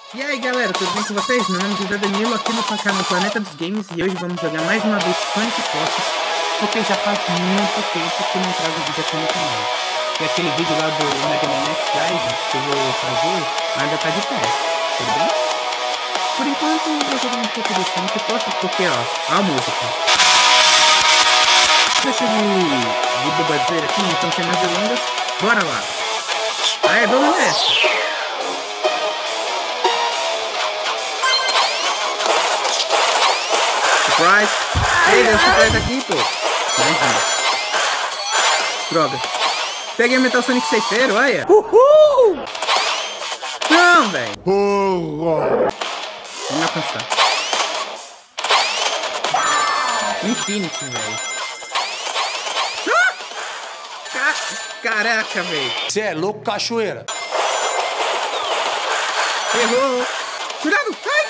E aí galera, tudo bem com vocês? Meu nome é José Danilo, aqui no Planeta dos Games, e hoje vamos jogar mais uma vez Sonic Forces, porque já faz muito tempo que não trago vídeo aqui no canal. E aquele vídeo lá do Mega Man X Guys que eu vou fazer ainda tá de pé, tudo bem? Por enquanto eu vou jogar um pouco do Sonic Forces, porque ó a música. Deixa de bobadeira aqui, então sem mais delongas, bora lá! Aí, vamos nessa! Surprise! Ei, deu surprise aqui, pô! Mais um. Droga! Peguei o Metal Sonic Ceifeiro, olha! Uhul! Não, velho! Vamos alcançar. Infinity, velho! Ah! Caraca, velho! Você é louco, cachoeira! Errou! Cuidado! Ai!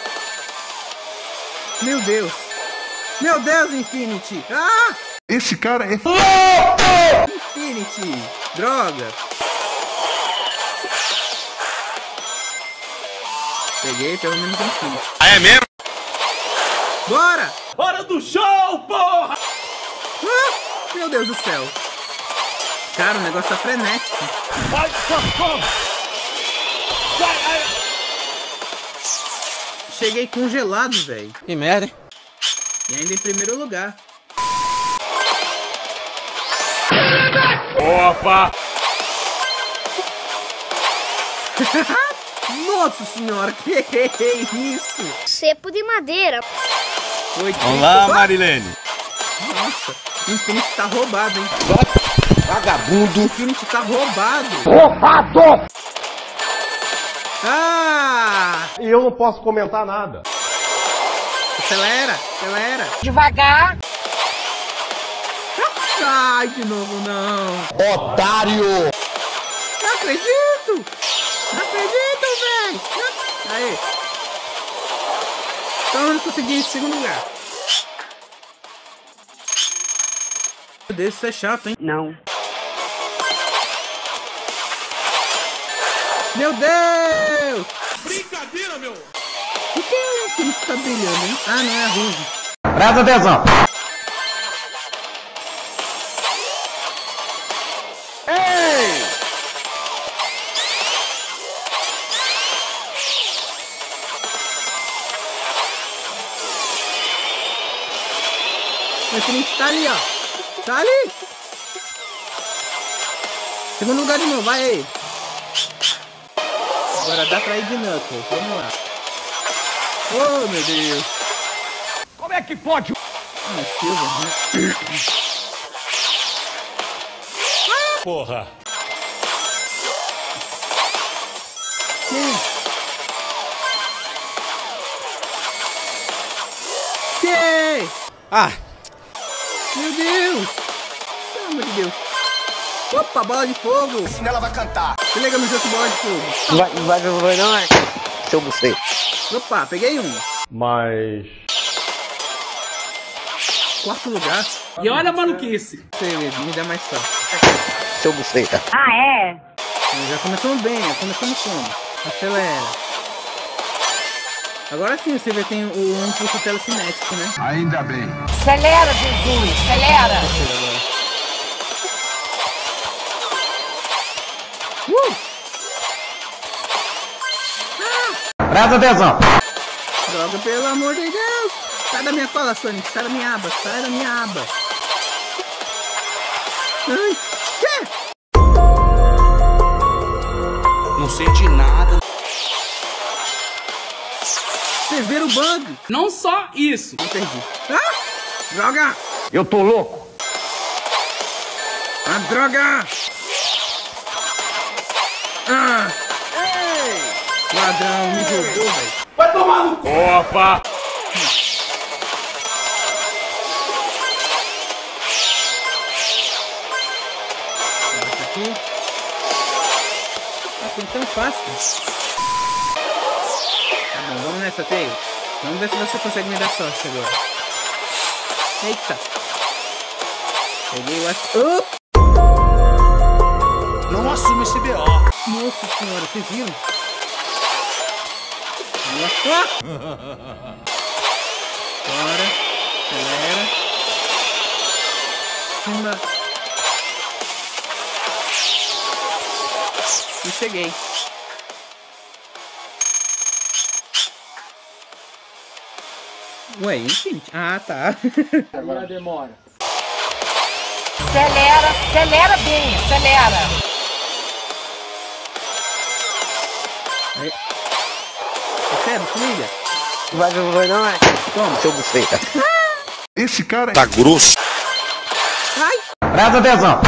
Meu Deus! Meu Deus, Infinity! Ah! Esse cara é Infinity! Droga! Peguei pelo menos Infinity. Ah, é mesmo? Bora! Hora do show, porra! Ah! Meu Deus do céu! Cara, o negócio tá frenético. Vai, socorro! Cheguei congelado, velho. Que merda, hein? E ainda em primeiro lugar. Opa! Nossa senhora, que isso? Cepo de madeira. Oi, Olá, opa! Marilene! Nossa, o Infinity tá roubado, hein? Vagabundo! O Infinity tá roubado. Roubado! Ah! E eu não posso comentar nada. Acelera, acelera. Devagar. Ai, de novo não. Otário! Não acredito. Não acredito, velho. Aí. Então vamos conseguir em segundo lugar. Meu Deus, isso é chato, hein? Não. Meu Deus! Brincadeira, meu! Por que o Infinity tá brilhando, hein? Ah, não, é a Ruby. Presta atenção. Ei! O Infinity tá ali, ó. Tá ali. Segundo lugar de novo, vai aí. Agora dá pra ir de Knuckles, vamos lá. Oh, meu Deus. Como é que pode? Ah, Silva, né? Porra! Que? Ah! Meu Deus. Pelo amor de Deus. Opa, bola de fogo. Ela vai cantar! Se liga no jogo de bola de fogo. Não vai não, é? Seu buceta. Opa, peguei um. Mas... Quarto lugar. E olha a maluquice. Sei, me dá mais sorte. Seu buceta. Ah, é? Já começamos bem, já começamos como? Acelera. Agora sim, você vê tem o impulso telecinético, né? ainda bem. Acelera, Jesus, acelera. Presta atenção. Droga, pelo amor de Deus! Sai da minha cola, Sonic! Sai da minha aba! Sai da minha aba! Ai! Que? Não sente nada. Vocês viram o bug? Não só isso. Eu perdi. Ah! Droga! Eu tô louco. Ah, droga! Ah! Ei! Ladrão, me roubou, velho! Vai tomar no... Opa! Essa aqui. Ah, foi tão fácil. Tá bom, vamos nessa, Tails. Vamos ver se você consegue me dar sorte agora. Eita! Peguei o aço. Não assume esse BO. Nossa senhora, vocês viram? Bora. Acelera. Cima. E cheguei. Ué, Infinity? Ah, tá. Agora demora. Acelera, acelera bem, acelera. Aí. É sério, se liga. Vai não é? Toma. Seu buceta. Esse cara Tá grosso. Ai. Presta atenção.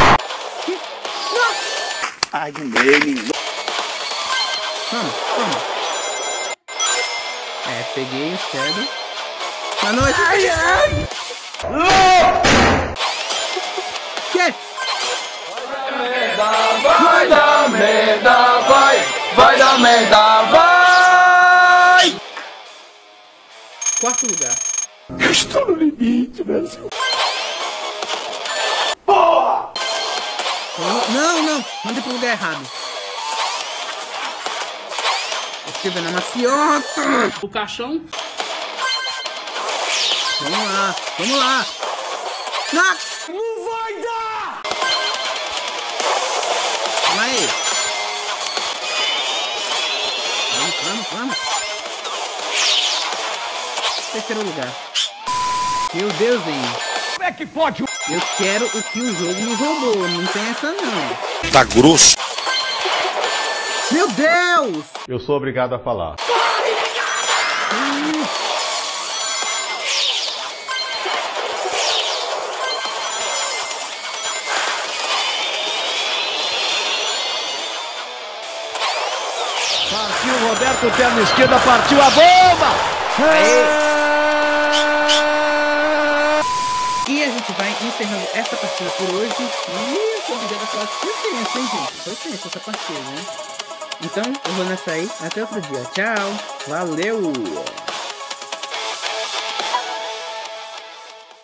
Ai, um game. Toma, toma. É, peguei o Shadow. Boa noite. Ai, ai. Que? Vai dar merda, vai dar merda, vai! Quarto lugar. Estou no limite, velho. Não, não. Mandei pro lugar errado. Estive na maciota. O caixão. Vamos lá, vamos lá. Não. Não vai dar! Calma aí. Vamos, vamos, vamos. Terceiro lugar. Meu Deus, hein? Como é que pode? Eu quero o que o jogo me roubou. Não tem essa, não. Tá grosso. Meu Deus! Eu sou obrigado a falar. Partiu Roberto, perna esquerda, partiu a bomba! E a gente vai encerrando essa partida por hoje. E eu sou obrigado a falar que foi tenso, hein, gente? Foi tenso essa partida, né? Então, eu vou nessa aí. Até outro dia. Tchau. Valeu!